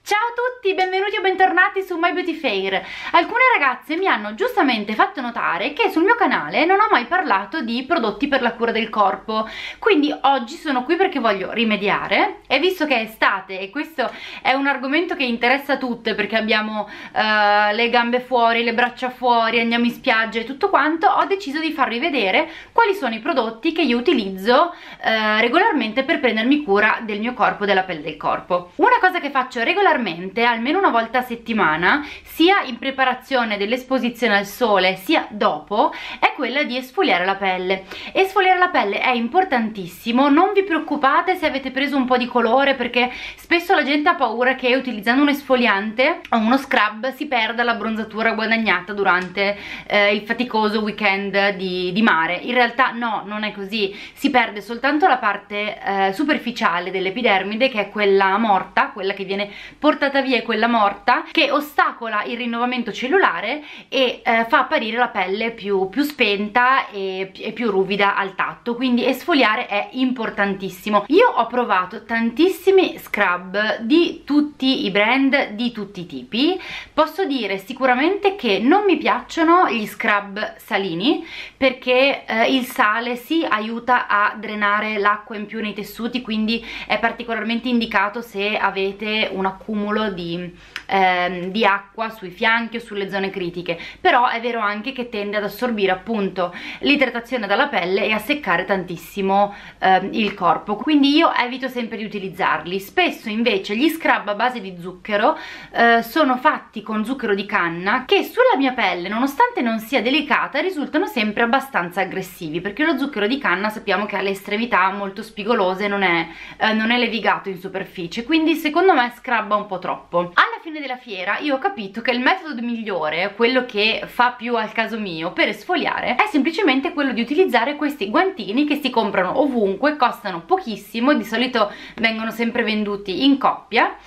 Ciao a tutti, benvenuti o bentornati su My Beauty Fair. Alcune ragazze mi hanno giustamente fatto notare che sul mio canale non ho mai parlato di prodotti per la cura del corpo, quindi oggi sono qui perché voglio rimediare, e visto che è estate e questo è un argomento che interessa tutte perché abbiamo le gambe fuori, le braccia fuori, andiamo in spiaggia e tutto quanto, ho deciso di farvi vedere quali sono i prodotti che io utilizzo regolarmente per prendermi cura del mio corpo, della pelle del corpo. Una cosa che faccio regolarmente, almeno una volta a settimana, sia in preparazione dell'esposizione al sole sia dopo, è quella di esfoliare la pelle. Esfoliare la pelle è importantissimo, non vi preoccupate se avete preso un po' di colore, perché spesso la gente ha paura che utilizzando un esfoliante o uno scrub si perda la bronzatura guadagnata durante il faticoso weekend di mare. In realtà no, non è così, si perde soltanto la parte superficiale dell'epidermide, che è quella morta, quella che viene portata via, è quella morta, che ostacola il rinnovamento cellulare e fa apparire la pelle più spenta e più ruvida al tatto. Quindi esfoliare è importantissimo. Io ho provato tantissimi scrub di tutti i brand, di tutti i tipi. Posso dire sicuramente che non mi piacciono gli scrub salini, perché il sale sì aiuta a drenare l'acqua in più nei tessuti, quindi è particolarmente indicato se avete un accumulo di acqua sui fianchi o sulle zone critiche. Però è vero anche che tende ad assorbire appunto l'idratazione dalla pelle e a seccare tantissimo il corpo, quindi io evito sempre di utilizzarli. Spesso invece gli scrub a base di zucchero sono fatti con zucchero di canna, che sulla mia pelle, nonostante non sia delicata, risultano sempre abbastanza aggressivi, perché lo zucchero di canna sappiamo che ha le estremità molto spigolose, non è levigato in superficie, quindi secondo me scrubba un po' troppo. Alla fine della fiera io ho capito che il metodo migliore, quello che fa più al caso mio per esfoliare, è semplicemente quello di utilizzare questi guantini che si comprano ovunque, costano pochissimo, di solito vengono sempre venduti in coppia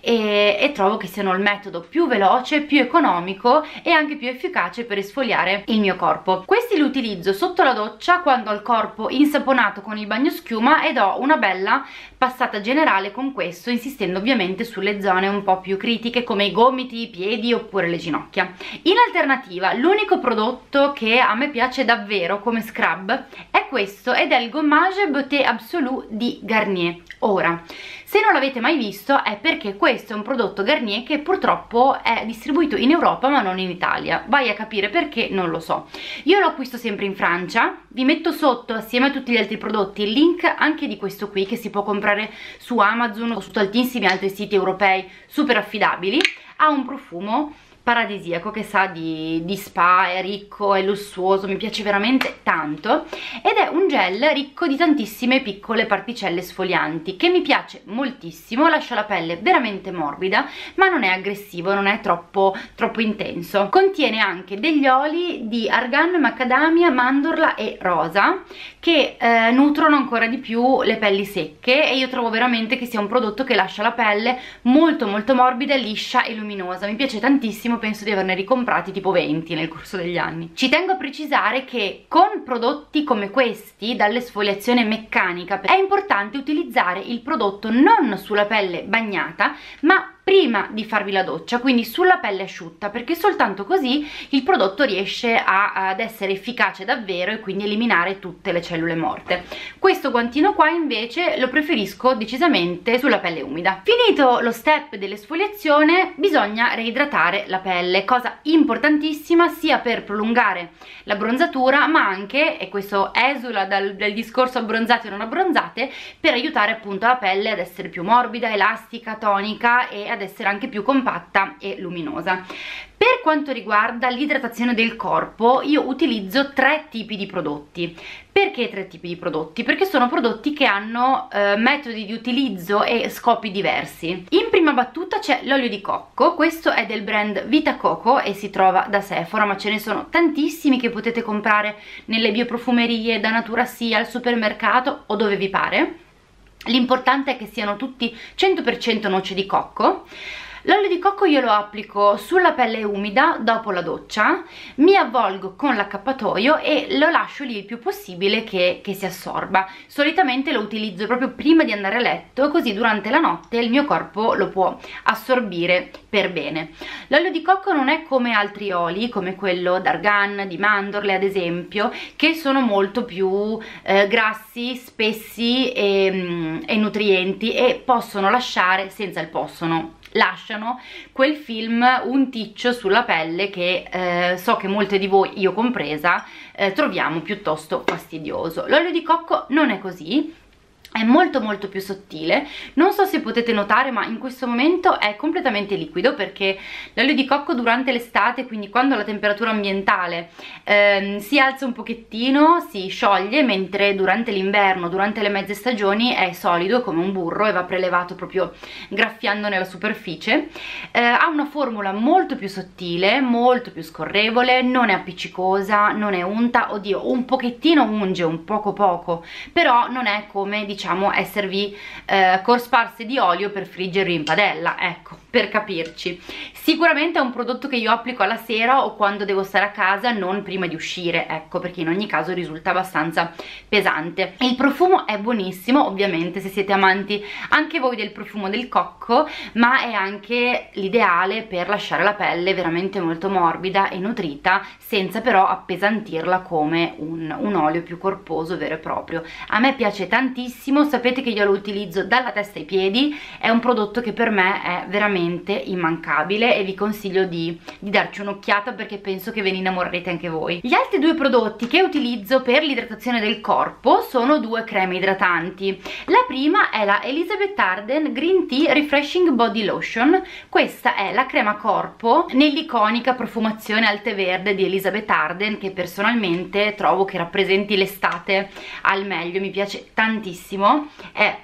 e trovo che siano il metodo più veloce, più economico e anche più efficace per esfoliare il mio corpo. Questi li utilizzo sotto la doccia, quando ho il corpo insaponato con il bagnoschiuma, ed ho una bella passata generale con questo, insistendo ovviamente sulle zone un po' più critiche come i gomiti, i piedi oppure le ginocchia. In alternativa, l'unico prodotto che a me piace davvero come scrub è questo, ed è il Gommage Beauté Absolue di Garnier. Ora, se non l'avete mai visto è perché questo è un prodotto Garnier che purtroppo è distribuito in Europa ma non in Italia. Vai a capire perché, non lo so. Io lo acquisto sempre in Francia. Vi metto sotto, assieme a tutti gli altri prodotti, il link anche di questo qui, che si può comprare su Amazon o su tantissimi altri siti europei super affidabili. Ha un profumo paradisiaco che sa di spa, è ricco, è lussuoso, mi piace veramente tanto, ed è un gel ricco di tantissime piccole particelle esfolianti che mi piace moltissimo, lascia la pelle veramente morbida ma non è aggressivo, non è troppo intenso. Contiene anche degli oli di argan, macadamia, mandorla e rosa che nutrono ancora di più le pelli secche, e io trovo veramente che sia un prodotto che lascia la pelle molto morbida, liscia e luminosa. Mi piace tantissimo, penso di averne ricomprati tipo 20 nel corso degli anni. Ci tengo a precisare che con prodotti come questi dall'esfoliazione meccanica è importante utilizzare il prodotto non sulla pelle bagnata ma prima di farvi la doccia, quindi sulla pelle asciutta, perché soltanto così il prodotto riesce ad essere efficace davvero e quindi eliminare tutte le cellule morte. Questo guantino qua invece lo preferisco decisamente sulla pelle umida. Finito lo step dell'esfoliazione, bisogna reidratare la pelle, cosa importantissima sia per prolungare la bronzatura ma anche, e questo esula dal discorso abbronzate o non abbronzate, per aiutare appunto la pelle ad essere più morbida, elastica, tonica e ad essere anche più compatta e luminosa. Per quanto riguarda l'idratazione del corpo, io utilizzo 3 tipi di prodotti. Perché 3 tipi di prodotti? Perché sono prodotti che hanno metodi di utilizzo e scopi diversi. In prima battuta c'è l'olio di cocco, questo è del brand Vita Coco e si trova da Sephora, ma ce ne sono tantissimi che potete comprare nelle bioprofumerie, da Natura Sì, al supermercato o dove vi pare. L'importante è che siano tutti 100% noce di cocco. L'olio di cocco io lo applico sulla pelle umida dopo la doccia, mi avvolgo con l'accappatoio e lo lascio lì il più possibile che si assorba. Solitamente lo utilizzo proprio prima di andare a letto, così durante la notte il mio corpo lo può assorbire per bene. L'olio di cocco non è come altri oli, come quello d'argan, di mandorle ad esempio, che sono molto più grassi, spessi e nutrienti, e possono lasciare, senza il possono, lasciano quel film unticcio sulla pelle che so che molte di voi, io compresa, troviamo piuttosto fastidioso. L'olio di cocco non è così, è molto più sottile. Non so se potete notare, ma in questo momento è completamente liquido, perché l'olio di cocco durante l'estate, quindi quando la temperatura ambientale si alza un pochettino, si scioglie, mentre durante l'inverno, durante le mezze stagioni è solido come un burro e va prelevato proprio graffiando nella superficie. Ha una formula molto più sottile, molto più scorrevole, non è appiccicosa, non è unta, oddio, un pochettino unge, un poco, però non è come, diciamo, esservi cosparse di olio per friggervi in padella, ecco, per capirci. Sicuramente è un prodotto che io applico alla sera o quando devo stare a casa, non prima di uscire, ecco, perché in ogni caso risulta abbastanza pesante. Il profumo è buonissimo, ovviamente, se siete amanti anche voi del profumo del cocco, ma è anche l'ideale per lasciare la pelle veramente molto morbida e nutrita, senza però appesantirla come un olio più corposo vero e proprio. A me piace tantissimo, sapete che io lo utilizzo dalla testa ai piedi, è un prodotto che per me è veramente immancabile e vi consiglio di darci un'occhiata, perché penso che ve ne innamorerete anche voi. Gli altri due prodotti che utilizzo per l'idratazione del corpo sono due creme idratanti. La prima è la Elizabeth Arden Green Tea Refreshing Body Lotion. Questa è la crema corpo nell'iconica profumazione al tè verde di Elizabeth Arden, che personalmente trovo che rappresenti l'estate al meglio, mi piace tantissimo. È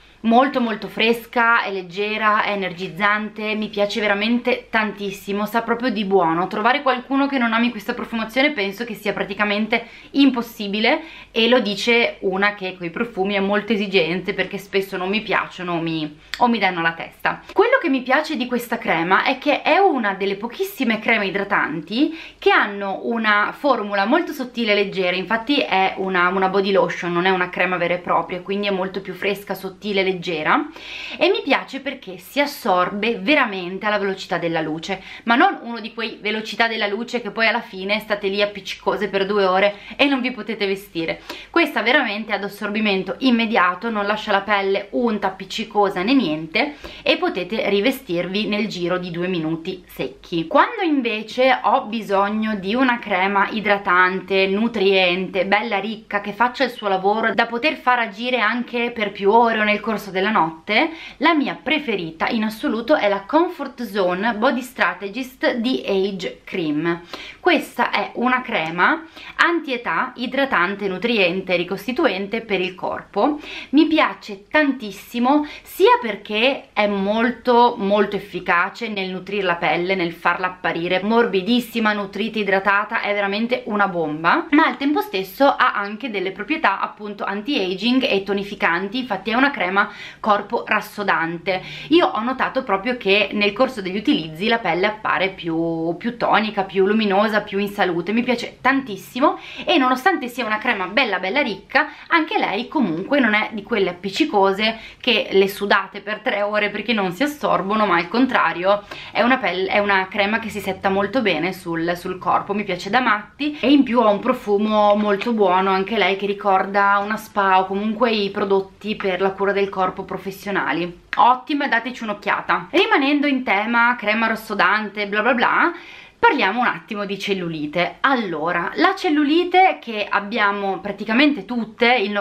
molto fresca, è leggera, è energizzante, mi piace veramente tantissimo, sa proprio di buono. Trovare qualcuno che non ami questa profumazione penso che sia praticamente impossibile, e lo dice una che coi profumi è molto esigente, perché spesso non mi piacciono o mi danno la testa. Quello che mi piace di questa crema è che è una delle pochissime creme idratanti che hanno una formula molto sottile e leggera. Infatti è una body lotion, non è una crema vera e propria, quindi è molto più fresca, sottile, leggera, e mi piace perché si assorbe veramente alla velocità della luce, ma non uno di quei velocità della luce che poi alla fine state lì appiccicose per 2 ore e non vi potete vestire. Questa veramente ad assorbimento immediato, non lascia la pelle unta, appiccicosa né niente, e potete rivestirvi nel giro di 2 minuti secchi. Quando invece ho bisogno di una crema idratante, nutriente, bella ricca, che faccia il suo lavoro da poter far agire anche per più ore o nel corso della notte, la mia preferita in assoluto è la Comfort Zone Body Strategist di Age Cream. Questa è una crema anti-età, idratante, nutriente, ricostituente per il corpo. Mi piace tantissimo, sia perché è molto efficace nel nutrire la pelle, nel farla apparire morbidissima, nutrita, idratata, è veramente una bomba, ma al tempo stesso ha anche delle proprietà appunto anti-aging e tonificanti. Infatti è una crema corpo rassodante. Io ho notato proprio che nel corso degli utilizzi la pelle appare più tonica, più luminosa, più in salute. Mi piace tantissimo, e nonostante sia una crema bella ricca, anche lei comunque non è di quelle appiccicose che le sudate per 3 ore perché non si assorbono, ma al contrario è una crema che si setta molto bene sul corpo. Mi piace da matti, e in più ha un profumo molto buono anche lei, che ricorda una spa o comunque i prodotti per la cura del corpo professionali. Ottima, dateci un'occhiata. Rimanendo in tema crema rassodante bla bla bla, parliamo un attimo di cellulite. Allora, la cellulite che abbiamo praticamente tutte, il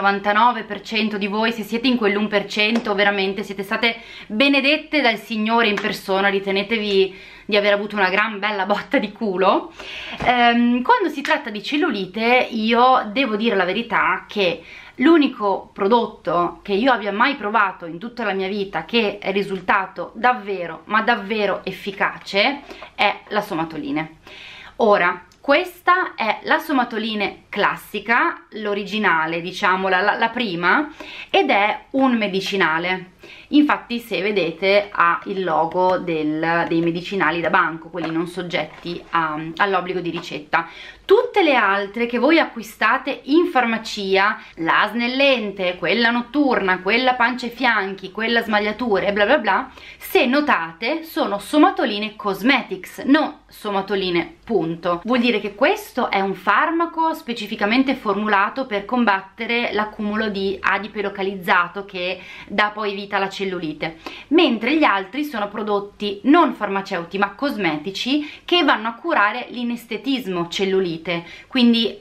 99% di voi, se siete in quell'1%, veramente siete state benedette dal Signore in persona, ritenetevi di aver avuto una gran bella botta di culo. Quando si tratta di cellulite, io devo dire la verità che l'unico prodotto che io abbia mai provato in tutta la mia vita che è risultato davvero, ma davvero efficace, è la Somatoline. Ora, questa è la Somatoline classica, l'originale, diciamo, la prima, ed è un medicinale. Infatti se vedete ha il logo dei medicinali da banco, quelli non soggetti all'obbligo di ricetta. Tutte le altre che voi acquistate in farmacia, la snellente, quella notturna, quella pancia e fianchi, quella smagliature e bla bla bla, se notate sono somatoline cosmetics, non somatoline punto. Vuol dire che questo è un farmaco specificamente formulato per combattere l'accumulo di adipe localizzato che dà poi vita alla cellulite, mentre gli altri sono prodotti non farmaceutici ma cosmetici che vanno a curare l'inestetismo cellulite, quindi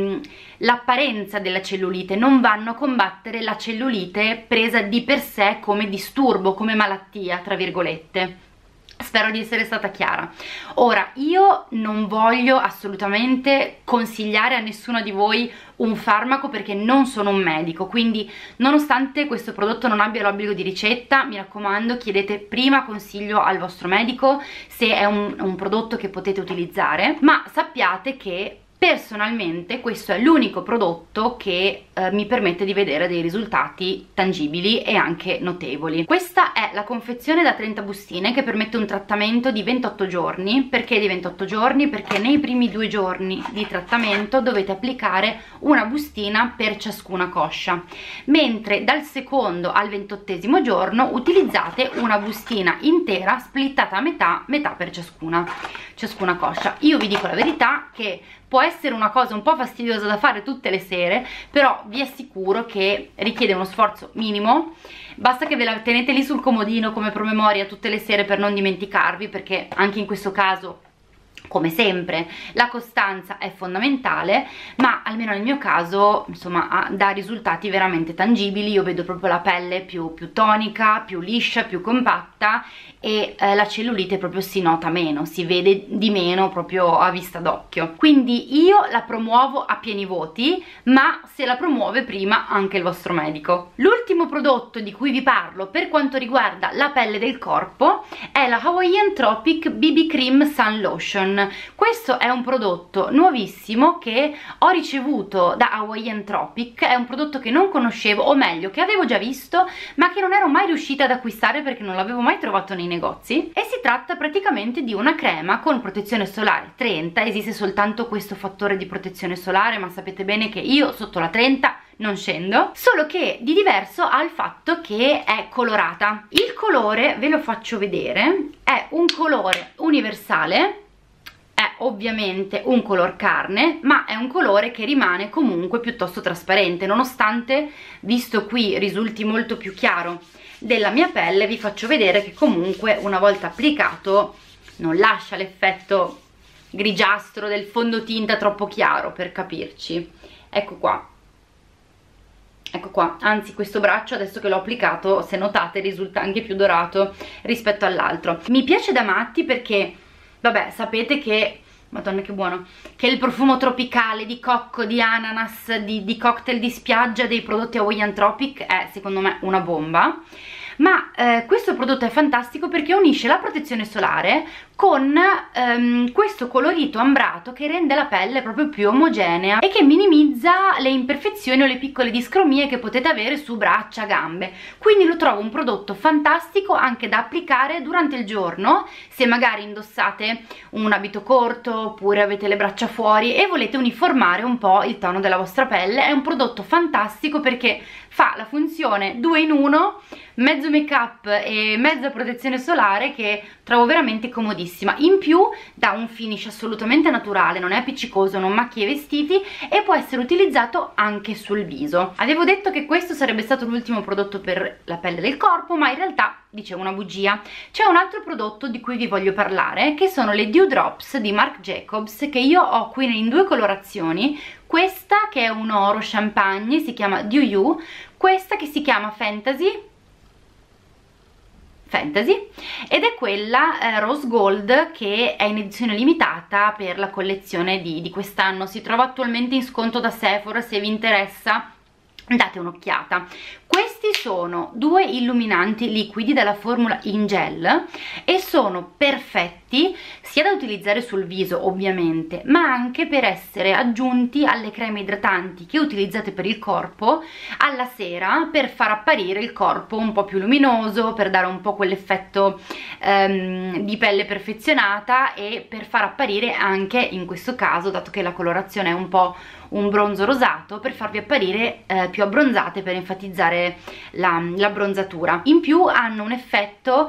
l'apparenza della cellulite, non vanno a combattere la cellulite presa di per sé come disturbo, come malattia tra virgolette. Spero di essere stata chiara. Ora, io non voglio assolutamente consigliare a nessuno di voi un farmaco perché non sono un medico, quindi nonostante questo prodotto non abbia l'obbligo di ricetta, mi raccomando, chiedete prima consiglio al vostro medico se è un prodotto che potete utilizzare, ma sappiate che personalmente questo è l'unico prodotto che mi permette di vedere dei risultati tangibili e anche notevoli. Questa è la confezione da 30 bustine che permette un trattamento di 28 giorni. Perché di 28 giorni? Perché nei primi 2 giorni di trattamento dovete applicare una bustina per ciascuna coscia, mentre dal secondo al 28esimo giorno utilizzate una bustina intera splittata a metà, metà per ciascuna coscia. Io vi dico la verità che può essere una cosa un po' fastidiosa da fare tutte le sere, però vi assicuro che richiede uno sforzo minimo. Basta che ve la tenete lì sul comodino come promemoria tutte le sere per non dimenticarvi, perché anche in questo caso, come sempre, la costanza è fondamentale, ma almeno nel mio caso, insomma, dà risultati veramente tangibili. Io vedo proprio la pelle più tonica, più liscia, più compatta, e la cellulite proprio si nota meno, si vede di meno proprio a vista d'occhio. Quindi io la promuovo a pieni voti, ma se la promuove prima anche il vostro medico. L'ultimo prodotto di cui vi parlo per quanto riguarda la pelle del corpo è la Hawaiian Tropic BB Cream Sun Lotion. Questo è un prodotto nuovissimo che ho ricevuto da Hawaiian Tropic, è un prodotto che non conoscevo, o meglio che avevo già visto ma che non ero mai riuscita ad acquistare perché non l'avevo mai trovato nei negozi, e si tratta praticamente di una crema con protezione solare 30. Esiste soltanto questo fattore di protezione solare, ma sapete bene che io sotto la 30 non scendo, solo che di diverso ha il fatto che è colorata. Il colore ve lo faccio vedere, è un colore universale, è ovviamente un color carne, ma è un colore che rimane comunque piuttosto trasparente, nonostante, visto qui risulti molto più chiaro della mia pelle, vi faccio vedere che comunque una volta applicato non lascia l'effetto grigiastro del fondotinta troppo chiaro, per capirci. Ecco qua, anzi questo braccio adesso che l'ho applicato, se notate, risulta anche più dorato rispetto all'altro. Mi piace da matti perché, vabbè, sapete che, madonna che buono, che il profumo tropicale di cocco, di ananas, di cocktail di spiaggia dei prodotti Hawaiian Tropic è secondo me una bomba. Ma questo prodotto è fantastico perché unisce la protezione solare con questo colorito ambrato che rende la pelle proprio più omogenea e che minimizza le imperfezioni o le piccole discromie che potete avere su braccia, gambe. Quindi lo trovo un prodotto fantastico anche da applicare durante il giorno, se magari indossate un abito corto oppure avete le braccia fuori e volete uniformare un po' il tono della vostra pelle. È un prodotto fantastico perché fa la funzione 2 in 1, mezzo make up e mezza protezione solare, che trovo veramente comodissima. In più dà un finish assolutamente naturale, non è appiccicoso, non macchia i vestiti e può essere utilizzato anche sul viso. Avevo detto che questo sarebbe stato l'ultimo prodotto per la pelle del corpo, ma in realtà dicevo una bugia. C'è un altro prodotto di cui vi voglio parlare, che sono le Dew Drops di Marc Jacobs, che io ho qui in 2 colorazioni. Questa che è un oro champagne, si chiama Dew You, questa che si chiama Fantasy, ed è quella Rose Gold, che è in edizione limitata per la collezione di quest'anno. Si trova attualmente in sconto da Sephora, se vi interessa date un'occhiata. Questi sono due illuminanti liquidi della formula in gel e sono perfetti sia da utilizzare sul viso ovviamente, ma anche per essere aggiunti alle creme idratanti che utilizzate per il corpo alla sera, per far apparire il corpo un po' più luminoso, per dare un po' quell'effetto di pelle perfezionata e per far apparire anche in questo caso, dato che la colorazione è un po' un bronzo rosato, per farvi apparire più abbronzate, per enfatizzare la bronzatura. In più hanno un effetto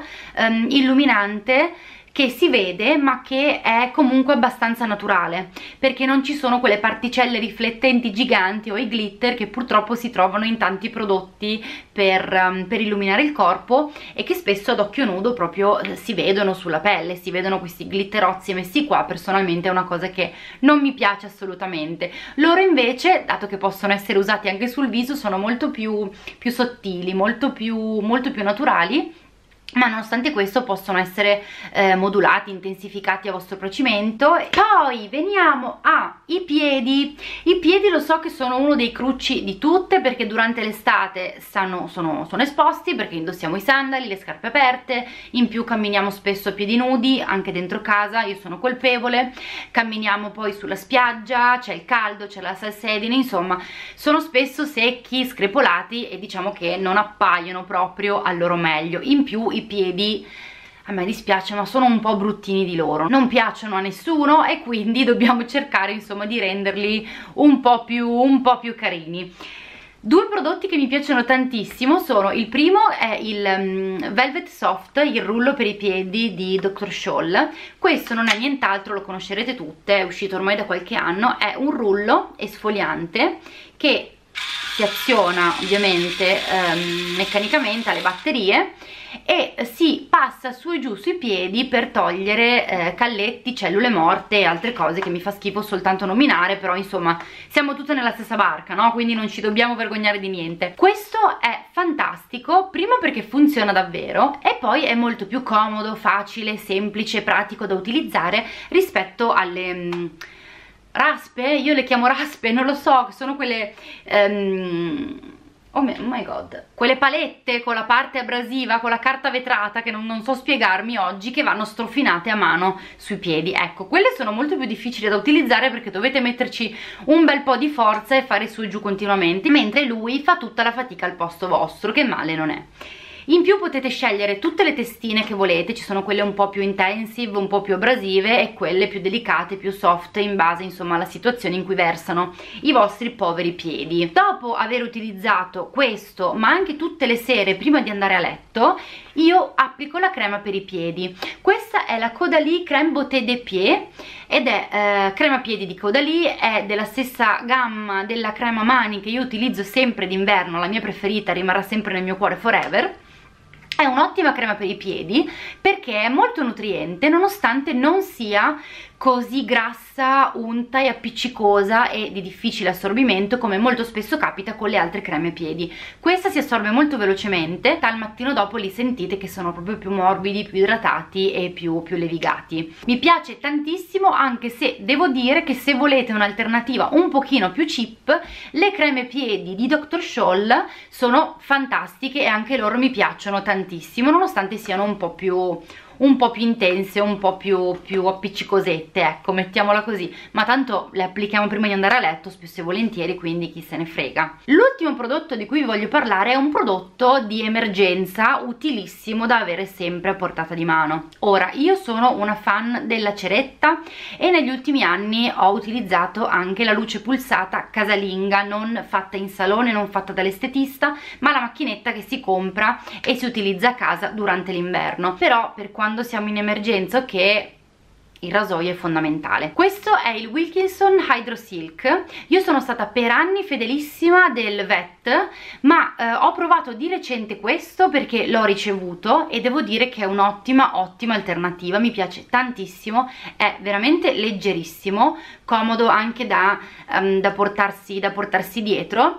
illuminante che si vede ma che è comunque abbastanza naturale, perché non ci sono quelle particelle riflettenti giganti o i glitter che purtroppo si trovano in tanti prodotti per illuminare il corpo e che spesso ad occhio nudo proprio si vedono sulla pelle, si vedono questi glitterozzi messi qua. Personalmente è una cosa che non mi piace assolutamente. Loro invece, dato che possono essere usati anche sul viso, sono molto più sottili, molto più naturali, ma nonostante questo possono essere modulati, intensificati a vostro piacimento. Poi veniamo ai piedi. I piedi lo so che sono uno dei crucci di tutte, perché durante l'estate sono esposti, perché indossiamo i sandali, le scarpe aperte, in più camminiamo spesso a piedi nudi, anche dentro casa, io sono colpevole, camminiamo poi sulla spiaggia, c'è il caldo, c'è la salsedine, insomma sono spesso secchi, screpolati e diciamo che non appaiono proprio al loro meglio. In più i piedi, a me dispiace, ma sono un po' bruttini di loro, non piacciono a nessuno e quindi dobbiamo cercare insomma di renderli un po' più carini. Due prodotti che mi piacciono tantissimo sono: il primo è il Velvet Soft, il rullo per i piedi di Dr. Scholl. Questo non è nient'altro, lo conoscerete tutte, è uscito ormai da qualche anno, è un rullo esfoliante che si aziona ovviamente meccanicamente alle batterie e si passa su e giù sui piedi per togliere calletti, cellule morte e altre cose che mi fa schifo soltanto nominare, però insomma siamo tutte nella stessa barca, no? Quindi non ci dobbiamo vergognare di niente. Questo è fantastico, primo perché funziona davvero e poi è molto più comodo, facile, semplice, pratico da utilizzare rispetto alle raspe. Io le chiamo raspe, non lo so, che sono quelle oh my god, quelle palette con la parte abrasiva, con la carta vetrata, che non so spiegarmi oggi, che vanno strofinate a mano sui piedi. Ecco, quelle sono molto più difficili da utilizzare perché dovete metterci un bel po' di forza e fare su e giù continuamente, mentre lui fa tutta la fatica al posto vostro, che male non è. In più potete scegliere tutte le testine che volete, ci sono quelle un po' più intensive, un po' più abrasive e quelle più delicate, più soft, in base insomma alla situazione in cui versano i vostri poveri piedi. Dopo aver utilizzato questo, ma anche tutte le sere prima di andare a letto, io applico la crema per i piedi. Questa è la Caudalie Crème Beauté des Pieds ed è crema piedi di Caudalie, è della stessa gamma della crema mani che io utilizzo sempre d'inverno, la mia preferita, rimarrà sempre nel mio cuore forever. È un'ottima crema per i piedi perché è molto nutriente nonostante non sia così grassa, unta e appiccicosa e di difficile assorbimento come molto spesso capita con le altre creme piedi. Questa si assorbe molto velocemente, al mattino dopo li sentite che sono proprio più morbidi, più idratati e più levigati. Mi piace tantissimo, anche se devo dire che se volete un'alternativa un pochino più cheap, le creme piedi di Dr. Scholl sono fantastiche e anche loro mi piacciono tantissimo, nonostante siano un po' più intense, un po' più appiccicosette, ecco, mettiamola così, ma tanto le applichiamo prima di andare a letto spesso e volentieri, quindi chi se ne frega. L'ultimo prodotto di cui vi voglio parlare è un prodotto di emergenza utilissimo da avere sempre a portata di mano. Ora, io sono una fan della ceretta e negli ultimi anni ho utilizzato anche la luce pulsata casalinga, non fatta in salone, non fatta dall'estetista, ma la macchinetta che si compra e si utilizza a casa durante l'inverno. Però per quando siamo in emergenza, che il rasoio è fondamentale. Questo è il Wilkinson Hydro Silk. Io sono stata per anni fedelissima del Vet, ma ho provato di recente questo perché l'ho ricevuto e devo dire che è un'ottima alternativa, mi piace tantissimo, è veramente leggerissimo, comodo anche da portarsi dietro.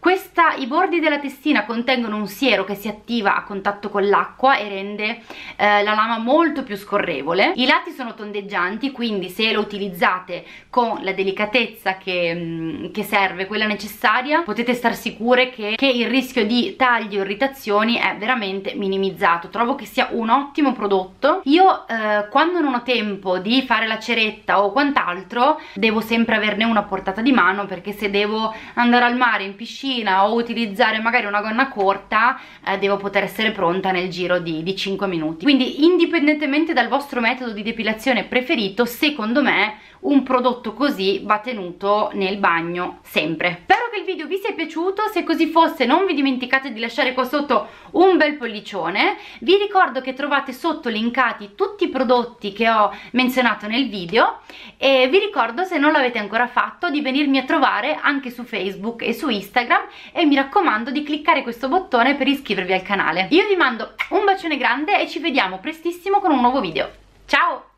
I bordi della testina contengono un siero che si attiva a contatto con l'acqua e rende la lama molto più scorrevole. I lati sono tondeggianti, quindi se lo utilizzate con la delicatezza che serve, quella necessaria, potete star sicure che il rischio di tagli o irritazioni è veramente minimizzato. Trovo che sia un ottimo prodotto. Io quando non ho tempo di fare la ceretta o quant'altro, devo sempre averne una a portata di mano, perché se devo andare al mare, in piscina o utilizzare magari una gonna corta, devo poter essere pronta nel giro di 5 minuti. Quindi indipendentemente dal vostro metodo di depilazione preferito, secondo me un prodotto così va tenuto nel bagno sempre. Spero che il video vi sia piaciuto. Se così fosse, non vi dimenticate di lasciare qua sotto un bel pollicione. Vi ricordo che trovate sotto linkati tutti i prodotti che ho menzionato nel video, e vi ricordo, se non l'avete ancora fatto, di venirmi a trovare anche su Facebook e su Instagram, e mi raccomando di cliccare questo bottone per iscrivervi al canale. Io vi mando un bacione grande e ci vediamo prestissimo con un nuovo video. Ciao!